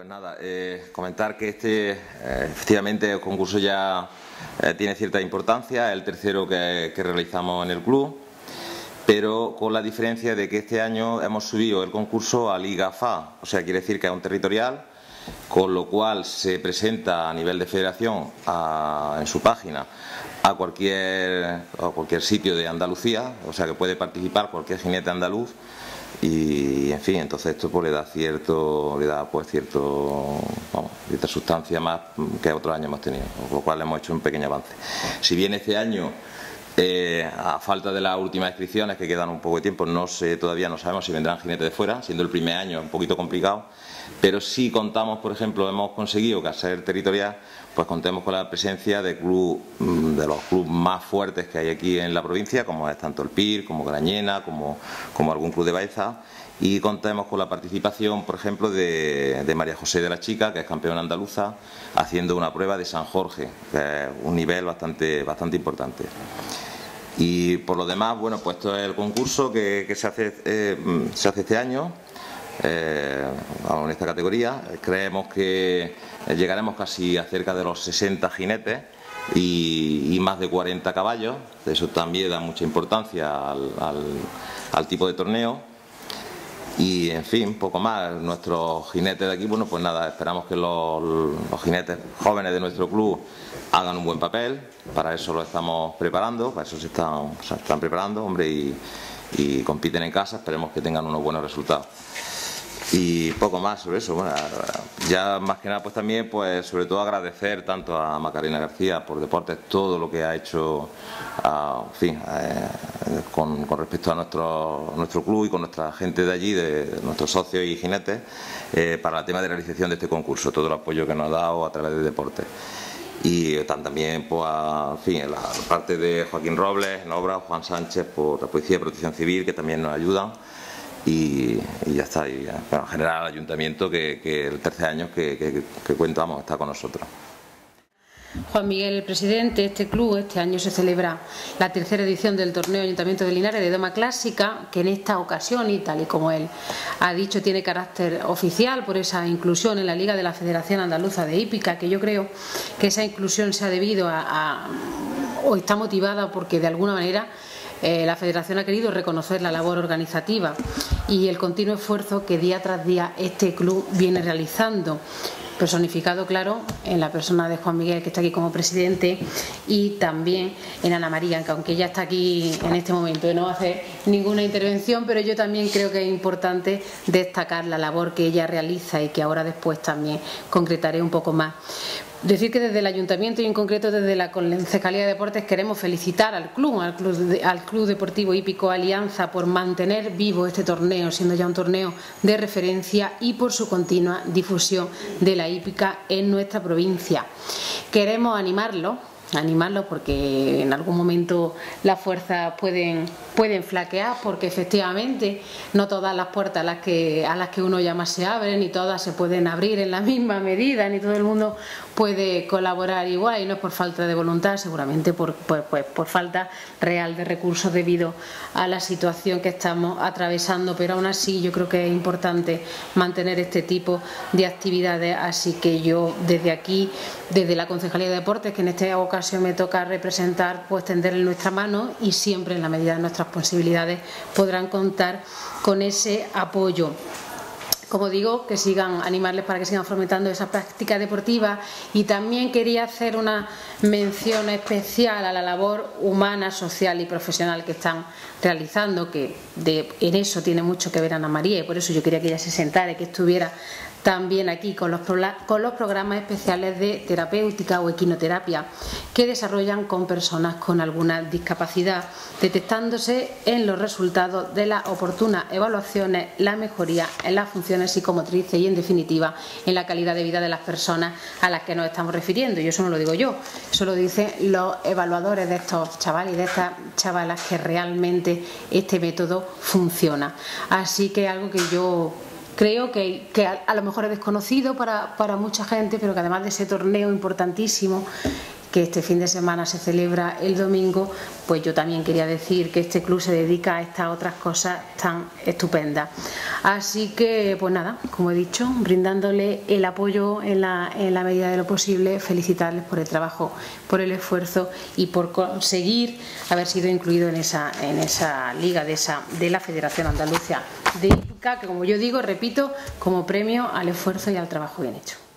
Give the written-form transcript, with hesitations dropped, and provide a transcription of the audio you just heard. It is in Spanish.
nada, comentar que efectivamente el concurso ya tiene cierta importancia, es el tercero que realizamos en el club, pero con la diferencia de que este año hemos subido el concurso a Liga FA, o sea, quiere decir que es un territorial, con lo cual se presenta a nivel de federación en su página a cualquier sitio de Andalucía, o sea que puede participar cualquier jinete andaluz. Y en fin, entonces esto pues le da cierta sustancia más que otros años hemos tenido, con lo cual hemos hecho un pequeño avance. Si bien este año, a falta de las últimas inscripciones que quedan un poco de tiempo, todavía no sabemos si vendrán jinetes de fuera, siendo el primer año un poquito complicado, pero sí contamos, por ejemplo, hemos conseguido que al ser territorial, pues contemos con la presencia de los clubes más fuertes que hay aquí en la provincia, como es tanto el PIR, como Grañena, como algún club de Baeza, y contemos con la participación, por ejemplo, de María José de la Chica, que es campeona andaluza, haciendo una prueba de San Jorge, que es un nivel bastante importante. Y por lo demás, bueno, pues esto es el concurso que se hace este año. En esta categoría creemos que llegaremos casi a cerca de los 60 jinetes y más de 40 caballos. Eso también da mucha importancia al tipo de torneo. Y en fin, poco más. Nuestros jinetes de aquí, bueno, pues nada, esperamos que los jinetes jóvenes de nuestro club hagan un buen papel. Para eso lo estamos preparando, para eso se están preparando, hombre, y compiten en casa. Esperemos que tengan unos buenos resultados. Y poco más sobre eso. Bueno, ya más que nada, pues también, pues sobre todo agradecer tanto a Macarena García por Deportes todo lo que ha hecho, en fin, con respecto a nuestro club y con nuestra gente de allí, de nuestros socios y jinetes, para el tema de realización de este concurso, todo el apoyo que nos ha dado a través de Deportes. Y también, pues, en fin, la parte de Joaquín Robles en obra, Juan Sánchez por la Policía de Protección Civil, que también nos ayudan. Y ya está, y bueno, en general el ayuntamiento que el tercer año que cuentamos está con nosotros. Juan Miguel, el presidente de este club, este año se celebra la tercera edición del torneo Ayuntamiento de Linares de Doma Clásica, que en esta ocasión, y tal y como él ha dicho, tiene carácter oficial por esa inclusión en la Liga de la Federación Andaluza de Hípica, que yo creo que esa inclusión se ha debido o está motivada porque de alguna manera la Federación ha querido reconocer la labor organizativa y el continuo esfuerzo que día tras día este club viene realizando, personificado, claro, en la persona de Juan Miguel, que está aquí como presidente, y también en Ana María, que aunque ella está aquí en este momento y no va a hacer ninguna intervención, pero yo también creo que es importante destacar la labor que ella realiza y que ahora después también concretaré un poco más. Decir que desde el Ayuntamiento y en concreto desde la Concejalía de Deportes queremos felicitar al Club Deportivo Hípico Alianza por mantener vivo este torneo, siendo ya un torneo de referencia, y por su continua difusión de la hípica en nuestra provincia. Queremos animarlos porque en algún momento las fuerzas pueden flaquear, porque efectivamente no todas las puertas a las que uno llama se abren, ni todas se pueden abrir en la misma medida, ni todo el mundo puede colaborar igual, y no es por falta de voluntad, seguramente por falta real de recursos debido a la situación que estamos atravesando, pero aún así yo creo que es importante mantener este tipo de actividades. Así que yo desde aquí, desde la Concejalía de Deportes, que en esta ocasión me toca representar, pues tenderle nuestra mano, y siempre en la medida de nuestras posibilidades podrán contar con ese apoyo. Como digo, que sigan, animarles para que sigan fomentando esa práctica deportiva. Y también quería hacer una mención especial a la labor humana, social y profesional que están realizando, que en eso tiene mucho que ver Ana María, y por eso yo quería que ella se sentara y que estuviera también aquí con los programas especiales de terapéutica o equinoterapia que desarrollan con personas con alguna discapacidad, detectándose en los resultados de las oportunas evaluaciones la mejoría en las funciones psicomotrices y, en definitiva, en la calidad de vida de las personas a las que nos estamos refiriendo. Y eso no lo digo yo, eso lo dicen los evaluadores de estos chavales y de estas chavalas, que realmente este método funciona. Así que algo que yo creo que a lo mejor es desconocido para mucha gente, pero que además de ese torneo importantísimo que este fin de semana se celebra el domingo, pues yo también quería decir que este club se dedica a estas otras cosas tan estupendas. Así que, pues nada, como he dicho, brindándole el apoyo en la medida de lo posible, felicitarles por el trabajo, por el esfuerzo y por conseguir haber sido incluido en esa liga de la Federación Andaluza de Hípica, que como yo digo, repito, como premio al esfuerzo y al trabajo bien hecho.